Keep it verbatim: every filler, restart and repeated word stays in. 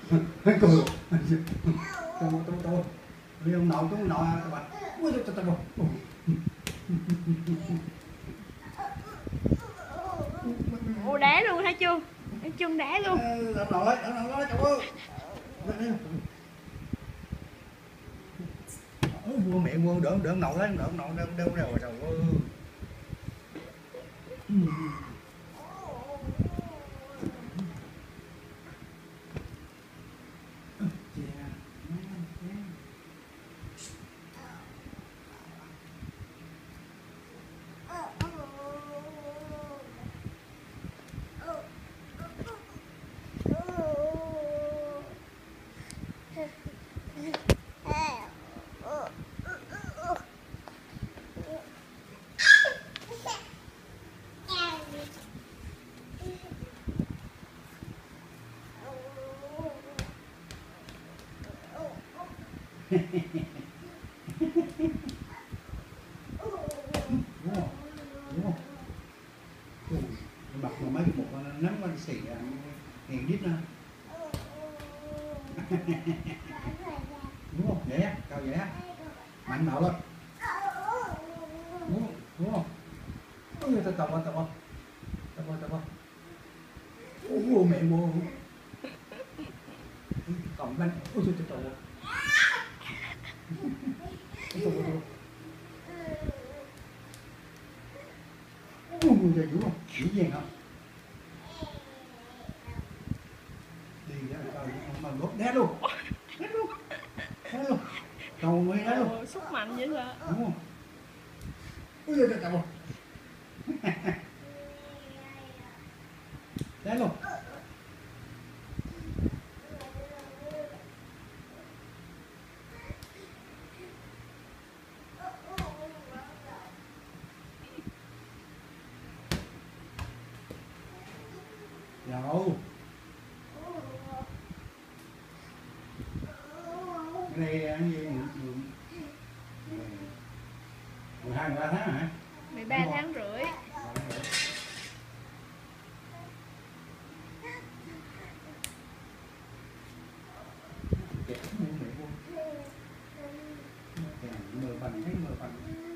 cười tôi tôi tôi đi ông nội tôi nội các bạn ui tôi tôi Ồ, đá luôn hả Chương? Chương đá luôn. ông nội ông nội cháu ơi mua mẹ mua đỡ đỡ nội đấy, đỡ nội đâu đâu đâu rồi trời ơi. Đúng không? Đúng không? Ui, mặt mà mấy một con nắng con xỉ hèn đít nữa. Đúng không? Vậy á, cao vậy á. Mạnh bạo lên. Đúng không? Đúng không? Ôi tao tập ơi, tập ơi. Tập ơi, tập ơi. Ôi mẹ mua. Còn bánh. Ôi trời trời trời. Ôi trời ơi. Ui trời đúng không? Dễ dàng không? Đi ra coi mà gốc đét luôn. Đét luôn. Đét luôn. Cầu mới đét luôn. Xúc mạnh vậy sao? Đúng không? Ui trời trời trời. Đét luôn. Đâu. Cái này cái gì mười hai mười ba tháng hả? mười ba tháng rưỡi. Mười phần thấy mười phần